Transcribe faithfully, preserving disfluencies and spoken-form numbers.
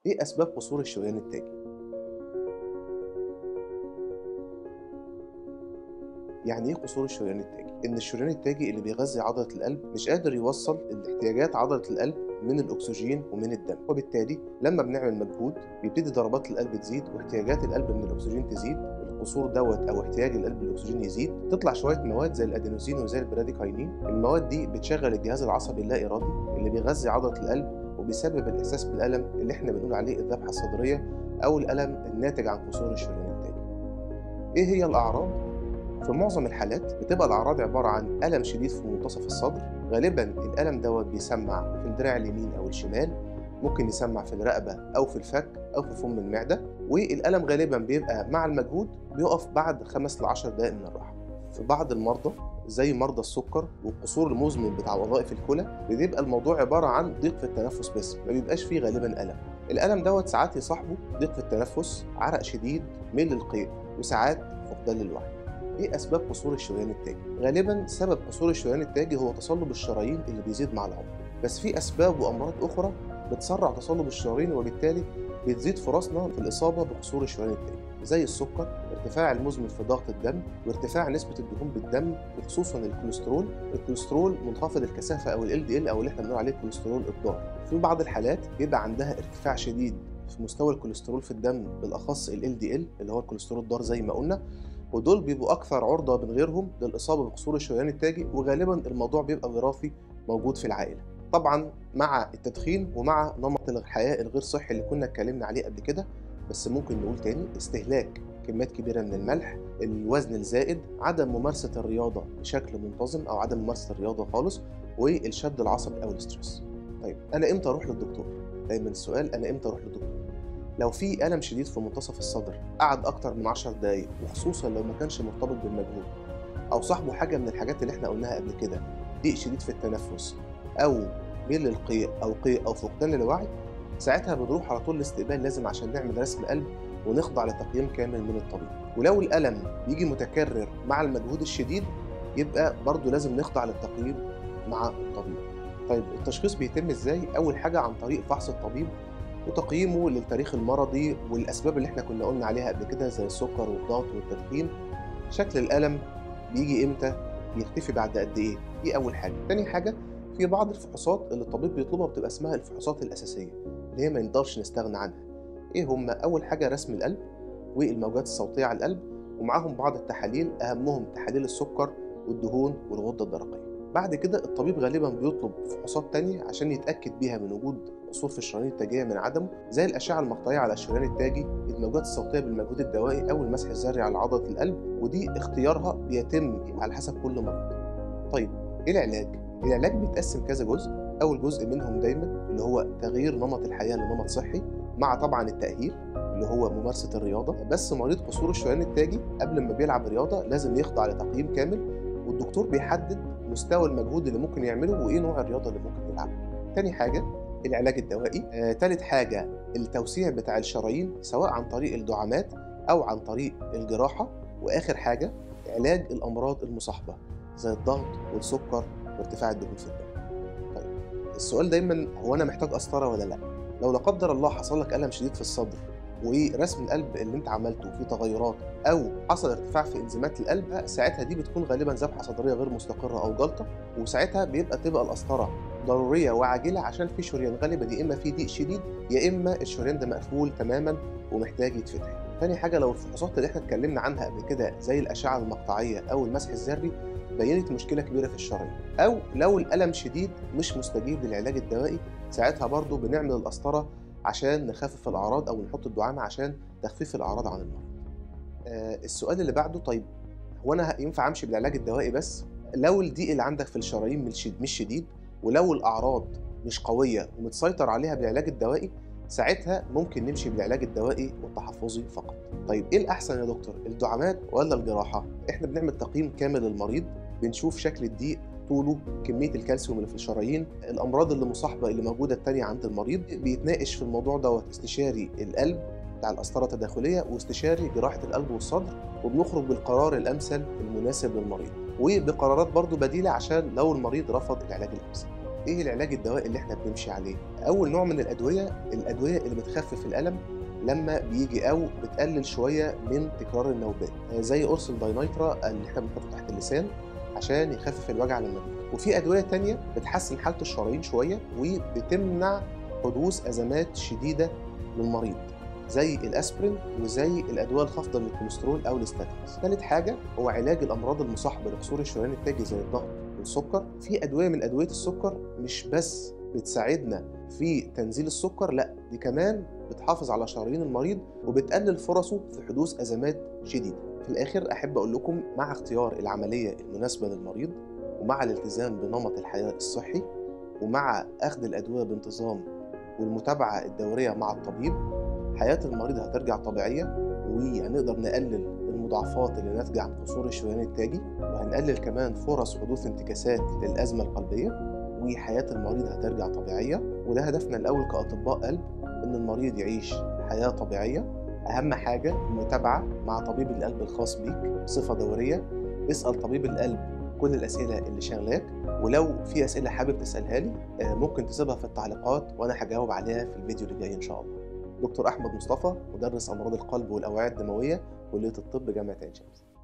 إيه أسباب قصور الشريان التاجي؟ يعني إيه قصور الشريان التاجي؟ إن الشريان التاجي اللي بيغذي عضلة القلب مش قادر يوصل الاحتياجات عضلة القلب من الأكسجين ومن الدم، وبالتالي لما بنعمل مجهود بيبتدي ضربات القلب تزيد واحتياجات القلب من الأكسجين تزيد، القصور دوت أو احتياج القلب للأكسجين يزيد، تطلع شوية مواد زي الأدينوزين وزي البراديكاينين. المواد دي بتشغل الجهاز العصبي اللا إرادي اللي بيغذي عضلة القلب وبيسبب الإحساس بالألم اللي إحنا بنقول عليه الذبحة الصدرية أو الألم الناتج عن قصور الشريان التاجي. إيه هي الأعراض؟ في معظم الحالات بتبقى الأعراض عبارة عن ألم شديد في منتصف الصدر، غالباً الألم دوت بيسمع في الدراع اليمين أو الشمال، ممكن يسمع في الرقبة أو في الفك أو في فم المعدة، والألم غالباً بيبقى مع المجهود بيقف بعد خمس لعشر دقائق من الراحة. في بعض المرضى زي مرضى السكر والقصور المزمن بتاع وظائف الكلى بيبقى الموضوع عبارة عن ضيق في التنفس بس، ما بيبقاش فيه غالباً ألم. الألم دوت ساعات يصاحبه ضيق في التنفس، عرق شديد، ميل للقيء، وساعات فقدان للوعي. ايه اسباب قصور الشريان التاجي؟ غالبا سبب قصور الشريان التاجي هو تصلب الشرايين اللي بيزيد مع العمر، بس في اسباب وامراض اخرى بتسرع تصلب الشرايين وبالتالي بتزيد فرصنا في الاصابه بقصور الشريان التاجي، زي السكر، ارتفاع المزمن في ضغط الدم، وارتفاع نسبه الدهون بالدم وخصوصا الكوليسترول. الكوليسترول منخفض الكثافه او ال دي ال او اللي احنا بنقول عليه الكوليسترول الضار. في بعض الحالات بيبقى عندها ارتفاع شديد في مستوى الكوليسترول في الدم، بالاخص ال دي ال اللي هو الكوليسترول الضار زي ما قلنا، ودول بيبقوا أكثر عرضة من غيرهم للإصابة بقصور الشريان التاجي، وغالبا الموضوع بيبقى وراثي موجود في العائلة. طبعا مع التدخين ومع نمط الحياة الغير صحي اللي كنا اتكلمنا عليه قبل كده، بس ممكن نقول تاني: استهلاك كميات كبيرة من الملح، الوزن الزائد، عدم ممارسة الرياضة بشكل منتظم أو عدم ممارسة الرياضة خالص، والشد العصبي أو الاسترس. طيب أنا إمتى أروح للدكتور؟ دايما السؤال: أنا إمتى أروح للدكتور؟ لو في ألم شديد في منتصف الصدر قعد أكتر من عشر دقايق، وخصوصا لو ما كانش مرتبط بالمجهود أو صاحبه حاجة من الحاجات اللي احنا قلناها قبل كده، ضيق شديد في التنفس أو ميل للقيء أو قيء أو فقدان للوعي، ساعتها بنروح على طول الاستقبال لازم عشان نعمل رسم قلب ونخضع لتقييم كامل من الطبيب. ولو الألم بيجي متكرر مع المجهود الشديد يبقى برضه لازم نخضع للتقييم مع الطبيب. طيب التشخيص بيتم ازاي؟ أول حاجة عن طريق فحص الطبيب وتقييمه للتاريخ المرضي والأسباب اللي احنا كنا قلنا عليها قبل كده زي السكر والضغط والتدخين. شكل الألم بيجي امتى؟ بيختفي بعد قد ايه؟ دي أول حاجة. تاني حاجة، في بعض الفحوصات اللي الطبيب بيطلبها بتبقى اسمها الفحوصات الأساسية اللي هي ما نقدرش نستغنى عنها. ايه هما؟ أول حاجة رسم القلب والموجات الصوتية على القلب، ومعاهم بعض التحاليل أهمهم تحاليل السكر والدهون والغدة الدرقية. بعد كده الطبيب غالبا بيطلب فحوصات تانية عشان يتأكد بيها من وجود قصور في الشرايين التاجية من عدمه، زي الأشعة المقطعية على الشريان التاجي، الموجات الصوتية بالمجهود الدوائي أو المسح الذري على عضلة القلب، ودي اختيارها بيتم على حسب كل مريض. طيب إيه العلاج؟ العلاج بيتقسم كذا جزء. أول جزء منهم دايما اللي هو تغيير نمط الحياة لنمط صحي، مع طبعا التأهيل اللي هو ممارسة الرياضة. بس مريض قصور الشريان التاجي قبل ما بيلعب رياضة لازم يخضع لتقييم كامل، والدكتور بيحدد مستوى المجهود اللي ممكن يعمله وإيه نوع الرياضة اللي ممكن يلعبها. تاني حاجة العلاج الدوائي. آه، تالت حاجة التوسيع بتاع الشرايين سواء عن طريق الدعامات أو عن طريق الجراحة. وآخر حاجة علاج الأمراض المصاحبة زي الضغط والسكر وارتفاع الدهون في الدم. طيب السؤال دايما: هو أنا محتاج قسطرة ولا لأ؟ لو لا قدر الله حصل لك ألم شديد في الصدر ورسم القلب اللي انت عملته فيه تغيرات او حصل ارتفاع في انزيمات القلب، ساعتها دي بتكون غالبا ذبحه صدريه غير مستقره او جلطه، وساعتها بيبقى تبقى القسطره ضروريه وعاجله عشان في شريان غالبا يا اما في ضيق شديد يا اما الشريان ده مقفول تماما ومحتاج يتفتح. تاني حاجه لو الفحوصات اللي احنا اتكلمنا عنها قبل كده زي الاشعه المقطعيه او المسح الذري بينت مشكله كبيره في الشرايين، او لو الالم شديد مش مستجيب للعلاج الدوائي، ساعتها برضو بنعمل القسطره عشان نخفف الأعراض أو نحط الدعامة عشان تخفيف الأعراض عن المرض. آه السؤال اللي بعده: طيب هو أنا ينفع أمشي بالعلاج الدوائي بس؟ لو الضيق اللي عندك في الشرايين مش شديد ولو الأعراض مش قوية ومتسيطر عليها بالعلاج الدوائي، ساعتها ممكن نمشي بالعلاج الدوائي والتحفظي فقط. طيب إيه الأحسن يا دكتور؟ الدعامات ولا الجراحة؟ إحنا بنعمل تقييم كامل للمريض، بنشوف شكل الضيق، طوله، كمية الكالسيوم اللي في الشرايين، الأمراض اللي مصاحبة اللي موجودة التانية عند المريض. بيتناقش في الموضوع دوت استشاري القلب بتاع القسطرة التداخلية واستشاري جراحة القلب والصدر، وبنخرج بالقرار الأمثل المناسب للمريض وبقرارات برضو بديلة عشان لو المريض رفض العلاج الأمثل. إيه العلاج الدوائي اللي إحنا بنمشي عليه؟ اول نوع من الادويه الادويه اللي بتخفف الالم لما بيجي او بتقلل شويه من تكرار النوبات، زي قرص الداينيترا اللي احنا بنحطه تحت اللسان عشان يخفف الوجع لما بيجي. وفي ادويه تانية بتحسن حاله الشرايين شويه وبتمنع حدوث ازمات شديده للمريض، زي الاسبرين وزي الادويه الخافضه للكوليسترول او الستاتينز. ثالث حاجه هو علاج الامراض المصاحبه لقصور الشريان التاجي زي الضغط والسكر. في ادويه من ادويه السكر مش بس بتساعدنا في تنزيل السكر، لا دي كمان بتحافظ على شرايين المريض وبتقلل فرصه في حدوث ازمات شديده. في الاخر احب اقول لكم مع اختيار العمليه المناسبه للمريض، ومع الالتزام بنمط الحياه الصحي، ومع اخذ الادويه بانتظام والمتابعه الدوريه مع الطبيب، حياه المريض هترجع طبيعيه، وهنقدر نقلل المضاعفات اللي ناتجه عن قصور الشريان التاجي، وهنقلل كمان فرص حدوث انتكاسات للازمه القلبيه، وحياة المريض هترجع طبيعية. وده هدفنا الأول كأطباء قلب، إن المريض يعيش حياة طبيعية. أهم حاجة المتابعة مع طبيب القلب الخاص بيك بصفة دورية. اسأل طبيب القلب كل الأسئلة اللي شغلاك، ولو في أسئلة حابب تسألها لي ممكن تسيبها في التعليقات وأنا هجاوب عليها في الفيديو اللي جاي إن شاء الله. دكتور أحمد مصطفى، مدرس أمراض القلب والأوعية الدموية، كلية الطب، جامعة عين شمس.